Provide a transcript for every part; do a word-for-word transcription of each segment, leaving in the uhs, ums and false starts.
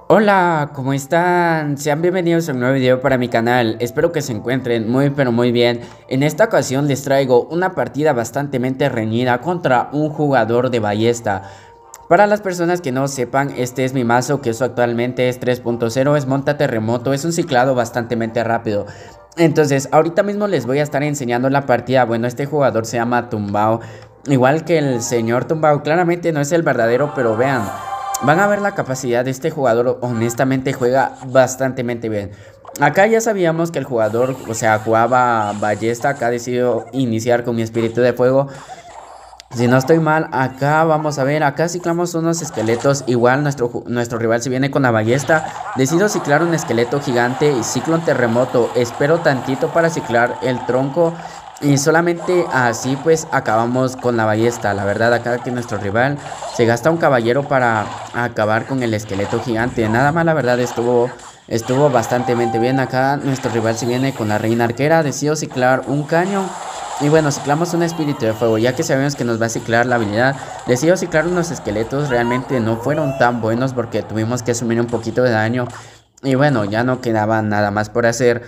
Hola, ¿cómo están? Sean bienvenidos a un nuevo video para mi canal. Espero que se encuentren muy pero muy bien. En esta ocasión les traigo una partida bastante reñida contra un jugador de ballesta. Para las personas que no sepan, este es mi mazo, que eso actualmente es tres punto cero, es monta terremoto, es un ciclado bastante rápido. Entonces, ahorita mismo les voy a estar enseñando la partida. Bueno, este jugador se llama Tumbao, igual que el señor Tumbao. Claramente no es el verdadero, pero vean, van a ver la capacidad de este jugador. Honestamente juega bastante bien. Acá ya sabíamos que el jugador, o sea, jugaba ballesta. Acá decidió iniciar con mi espíritu de fuego. Si no estoy mal, acá vamos a ver, acá ciclamos unos esqueletos. Igual nuestro, nuestro rival se viene con la ballesta. Decido ciclar un esqueleto gigante y ciclo un terremoto. Espero tantito para ciclar el tronco. Y solamente así pues acabamos con la ballesta. La verdad, acá que nuestro rival se gasta un caballero para acabar con el esqueleto gigante. Nada más, la verdad, estuvo, estuvo bastante bien. Acá nuestro rival se viene con la reina arquera. Decido ciclar un cañón. Y bueno, ciclamos un espíritu de fuego, ya que sabemos que nos va a ciclar la habilidad. Decido ciclar unos esqueletos. Realmente no fueron tan buenos porque tuvimos que asumir un poquito de daño. Y bueno, ya no quedaba nada más por hacer.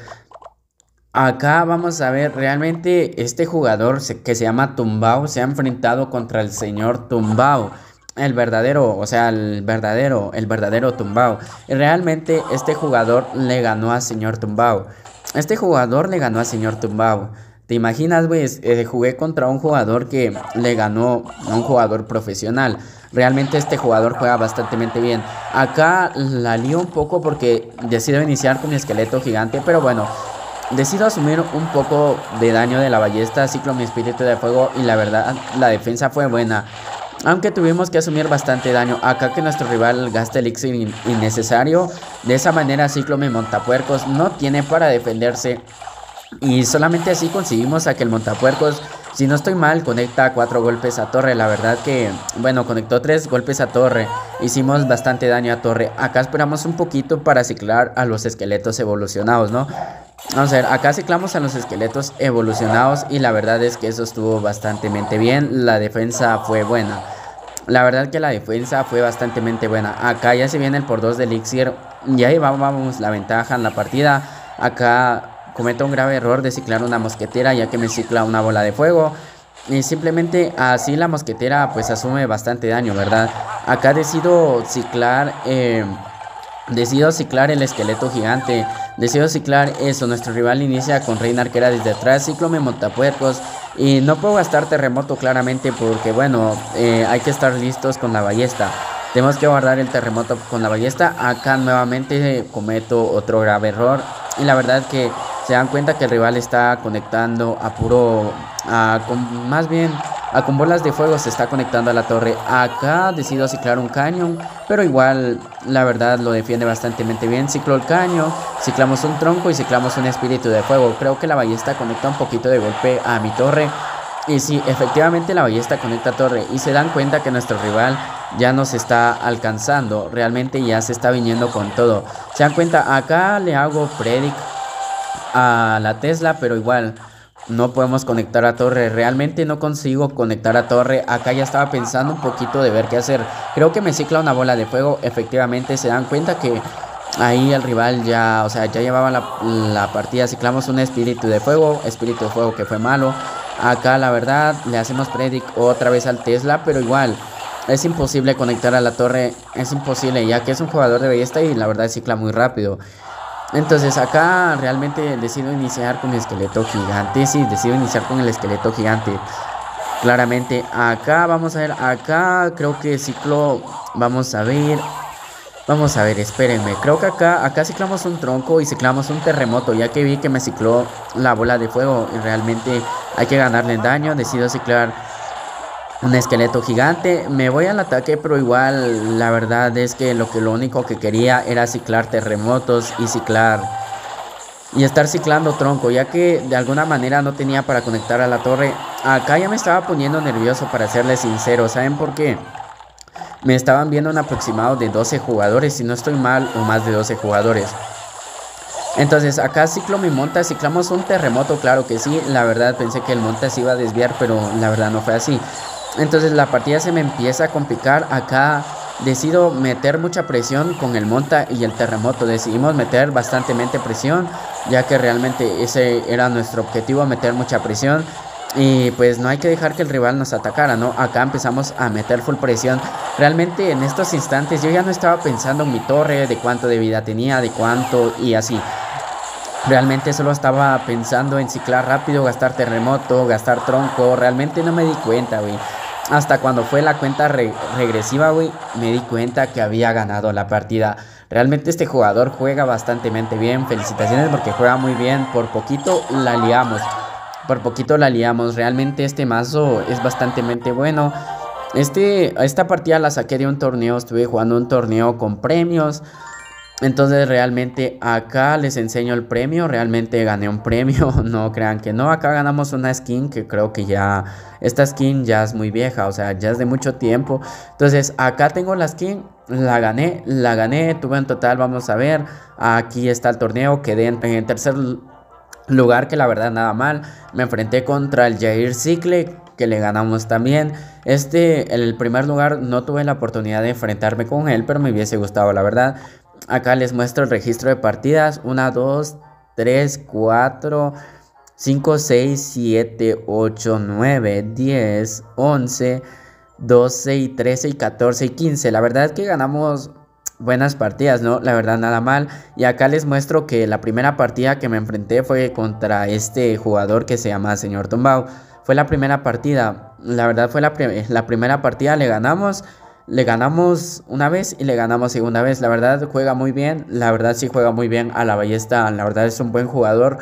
Acá vamos a ver, realmente este jugador que se llama Tumbao se ha enfrentado contra el señor Tumbao. El verdadero, o sea, el verdadero, el verdadero Tumbao. Y realmente este jugador le ganó a señor Tumbao. Este jugador le ganó a señor Tumbao. ¿Te imaginas, güey? Eh, jugué contra un jugador que le ganó a un jugador profesional. Realmente este jugador juega bastante bien. Acá la lío un poco porque decido iniciar con mi esqueleto gigante, pero bueno, decido asumir un poco de daño de la ballesta, ciclo mi espíritu de fuego y la verdad la defensa fue buena. Aunque tuvimos que asumir bastante daño. Acá que nuestro rival gasta elixir in innecesario. De esa manera ciclo mi montapuercos, no tiene para defenderse. Y solamente así conseguimos a que el montapuercos, si no estoy mal, conecta cuatro golpes a torre. La verdad que, bueno, conectó tres golpes a torre. Hicimos bastante daño a torre. Acá esperamos un poquito para ciclar a los esqueletos evolucionados, ¿no? Vamos a ver, acá ciclamos a los esqueletos evolucionados. Y la verdad es que eso estuvo bastante bien. La defensa fue buena. La verdad que la defensa fue bastante buena. Acá ya se viene el por dos de elixir. Y ahí vamos la ventaja en la partida. Acá cometo un grave error de ciclar una mosquetera, ya que me cicla una bola de fuego. Y simplemente así la mosquetera pues asume bastante daño, ¿verdad? Acá decido ciclar eh, Decido ciclar el esqueleto gigante. Decido ciclar eso. Nuestro rival inicia con reina arquera desde atrás. Ciclo mi montapuercos. Y no puedo gastar terremoto claramente porque bueno, eh, hay que estar listos con la ballesta. Tenemos que guardar el terremoto con la ballesta. Acá nuevamente cometo otro grave error. Y la verdad que se dan cuenta que el rival está conectando a puro, a, con, más bien a con bolas de fuego se está conectando a la torre. Acá decido ciclar un cañón, pero igual la verdad lo defiende bastante bien. Ciclo el caño, ciclamos un tronco y ciclamos un espíritu de fuego. Creo que la ballesta conecta un poquito de golpe a mi torre. Y sí, efectivamente la ballesta conecta a torre. Y se dan cuenta que nuestro rival ya nos está alcanzando. Realmente ya se está viniendo con todo. Se dan cuenta, acá le hago predict a la Tesla, pero igual no podemos conectar a torre. Realmente no consigo conectar a torre. Acá ya estaba pensando un poquito de ver qué hacer. Creo que me cicla una bola de fuego. Efectivamente se dan cuenta que ahí el rival ya, o sea, ya llevaba la, la partida. Ciclamos un espíritu de fuego. Espíritu de fuego que fue malo. Acá la verdad le hacemos predict otra vez al Tesla, pero igual es imposible conectar a la torre. Es imposible ya que es un jugador de ballesta y la verdad cicla muy rápido. Entonces acá realmente decido iniciar con el esqueleto gigante. Sí, decido iniciar con el esqueleto gigante. Claramente acá vamos a ver. Acá creo que ciclo. Vamos a ver. Vamos a ver, espérenme. Creo que acá, acá ciclamos un tronco y ciclamos un terremoto, ya que vi que me cicló la bola de fuego. Y realmente hay que ganarle daño. Decido ciclar un esqueleto gigante. Me voy al ataque, pero igual la verdad es que lo que lo único que quería era ciclar terremotos y ciclar y estar ciclando tronco, ya que de alguna manera no tenía para conectar a la torre. Acá ya me estaba poniendo nervioso, para serles sincero. ¿Saben por qué? Me estaban viendo un aproximado de doce jugadores, si no estoy mal, o más de doce jugadores. Entonces acá ciclo mi monta, ciclamos un terremoto, claro que sí. La verdad pensé que el monta se iba a desviar, pero la verdad no fue así. Entonces la partida se me empieza a complicar. Acá decido meter mucha presión con el monta y el terremoto. Decidimos meter bastantemente presión, ya que realmente ese era nuestro objetivo, meter mucha presión. Y pues no hay que dejar que el rival nos atacara, ¿no? Acá empezamos a meter full presión. Realmente en estos instantes yo ya no estaba pensando en mi torre, de cuánto de vida tenía, de cuánto y así. Realmente solo estaba pensando en ciclar rápido, gastar terremoto, gastar tronco. Realmente no me di cuenta, güey. Hasta cuando fue la cuenta re regresiva, güey, me di cuenta que había ganado la partida. Realmente este jugador juega bastante bien. Felicitaciones porque juega muy bien. Por poquito la liamos. Por poquito la liamos. Realmente este mazo es bastante bueno. Este, esta partida la saqué de un torneo. Estuve jugando un torneo con premios. Entonces realmente acá les enseño el premio. Realmente gané un premio. No crean que no. Acá ganamos una skin que creo que ya... Esta skin ya es muy vieja. O sea, ya es de mucho tiempo. Entonces acá tengo la skin. La gané. La gané. Tuve en total, vamos a ver. Aquí está el torneo. Quedé en, en tercer lugar, que la verdad nada mal. Me enfrenté contra el Jair Cicle, que le ganamos también. Este, el primer lugar no tuve la oportunidad de enfrentarme con él, pero me hubiese gustado, la verdad. Acá les muestro el registro de partidas. uno, dos, tres, cuatro, cinco, seis, siete, ocho, nueve, diez, once, doce, trece, y catorce y quince. La verdad es que ganamos buenas partidas, ¿no? La verdad nada mal. Y acá les muestro que la primera partida que me enfrenté fue contra este jugador que se llama Señor Tumbao. Fue la primera partida. La verdad fue la, prim la primera partida, le ganamos. Le ganamos una vez y le ganamos segunda vez. La verdad juega muy bien. La verdad sí juega muy bien a la ballesta. La verdad es un buen jugador.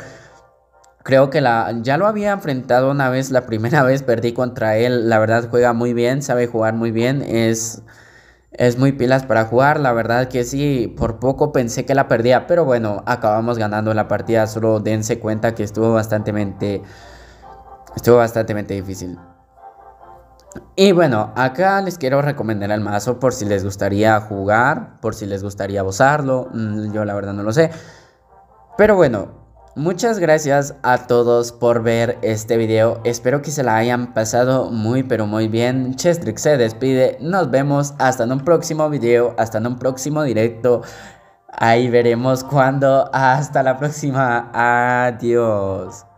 Creo que la, ya lo había enfrentado una vez. La primera vez perdí contra él. La verdad juega muy bien. Sabe jugar muy bien. Es... Es muy pilas para jugar, la verdad que sí, por poco pensé que la perdía, pero bueno, acabamos ganando la partida. Solo dense cuenta que estuvo bastante, estuvo bastante difícil. Y bueno, acá les quiero recomendar el mazo por si les gustaría jugar, por si les gustaría usarlo. Yo la verdad no lo sé. Pero bueno, muchas gracias a todos por ver este video. Espero que se la hayan pasado muy pero muy bien. Chestrix se despide. Nos vemos hasta en un próximo video, hasta en un próximo directo. Ahí veremos cuándo. Hasta la próxima. Adiós.